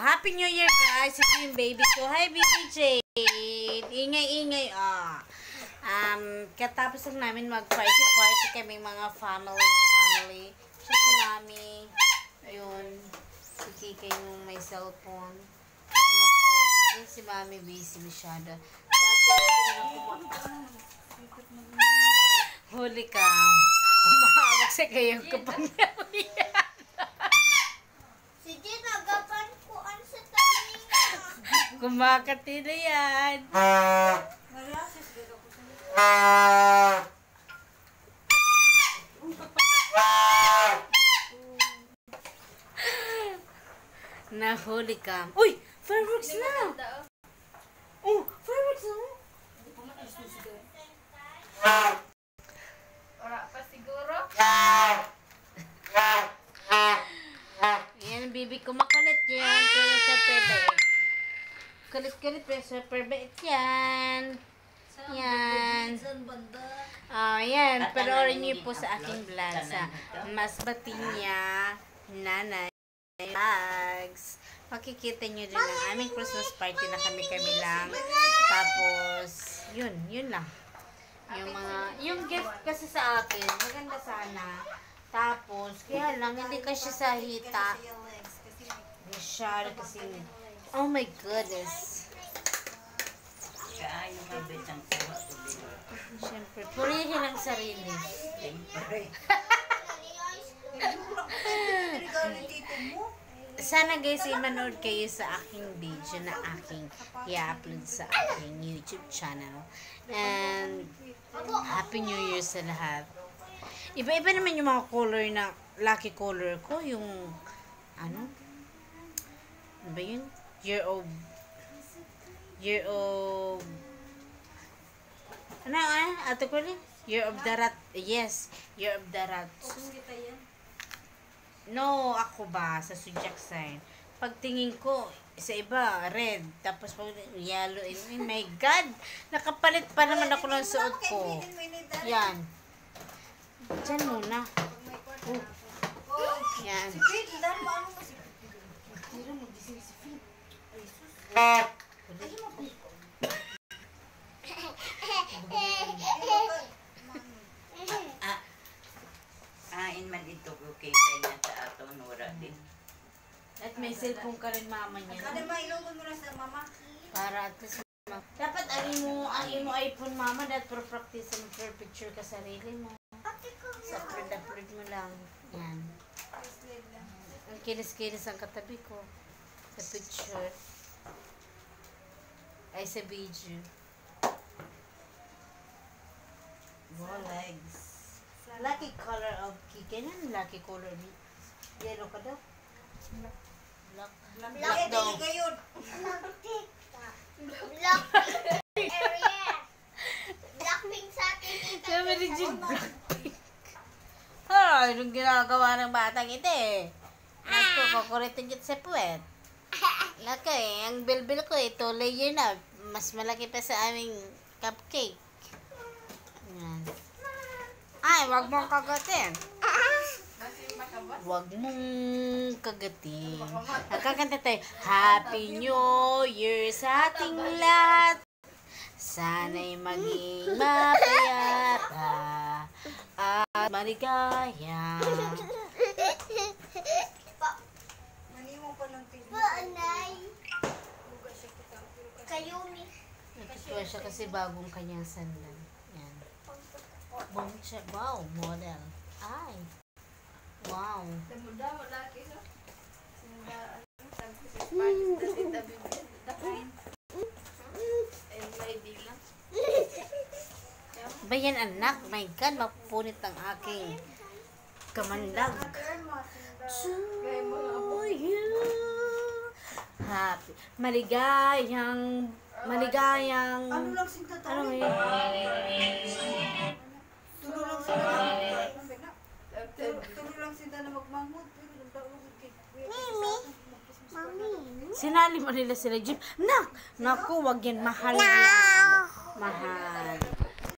Happy New Year, guys! Ito yung baby ko. Hi, baby Jade! Ingay-ingay, katapos lang namin mag-party kami mga family. Siya si Mami. Ayun. Si Kikay yung may cellphone. Ano po. Yan si Mami, busy masyado. Sa atin, huli ka. Umahawak sa kayong kapangyawian. Sige, nagapan ko ano sa talinga. Kumakati na yan. Nahuli ka. Uy! Fireworks na! Oh! Fireworks na! Ora pa siguro. Yan, bibi ko makulit yan. Pero super bait. Kulit-kulit pero super bait yan. Yan. Yan. Panoorin niyo po sa aking vlog sa Masbate niya, Nanay Bags. Makikita niyo din ang aming Christmas party na kami lang. Tapos, yun lang. Yung gift kasi sa akin, maganda sana. Tapos, kaya lang, hindi kasi sa hita. Masyado kasi, oh my goodness. Siyempre, purihin ang sarili. Sana guys, manood kayo sa aking video na aking i-upload sa aking YouTube channel. And, Happy New Year sa lahat. Iba-iba naman yung mga color na lucky color ko. Yung, ano ba yun? Year of, ato ko rin? Year of the Rat. Yes, Year of the Rat. No, ako ba, sa zodiac sign. Pagtingin ko, sa iba, red. Tapos pag yellow. Oh my God! Nakapalit pa naman ako ng suot ko. Yan. Diyan muna. Yan. Ain man ito ko kay kanya sa ato nura din. At may cellphone ka rin mama niya. Kada mailungkod mo na sa mama. Para at least dapat ang imo iPhone mama dat pro practice mo for picture ka sarili mo. Sa upload mo lang. Yan. Ang kinis-kinis ang katabi ko. Sa picture. Ay sa video. Wow, legs. Lucky color of Kike. Yan lucky color ni. Yellow ka daw. Black daw. Black area. Blackpink sa atin. Sabi ni Jin, Blackpink. Ay, anong ginagawa ng batang ito eh. Naku, kukulitin dyan sa puwet. Naku ang bilbil ko ito, layer na. Mas malaki pa sa aming cupcake. Yan. Ay, wag mong kagatin. Wag mong kagatin. Nagkakanta tayo. Happy New Year sa ating lahat. Sana'y maging mapayapa at maligaya. Maniwang pa ng TV. Anay. Kayumi. Natutuwa siya kasi bagong kanyang sandal. Yan. Wow, model. Ay. Wow. Muda mo laki sa. Sinda ano sabi sa Spanish dati tabi dakain. MYD lang. Bayan anak, my God, mapunit ang aking kamandag. To you. Happy. Maligayang. Ano lang sinta tayo? Ano ngayon? Tulo lang sinta. Tulo lang sinta na magmangod. Mami. Sinali mo nila sila, Jim. Naku, wag yan. Mahal. Mahal.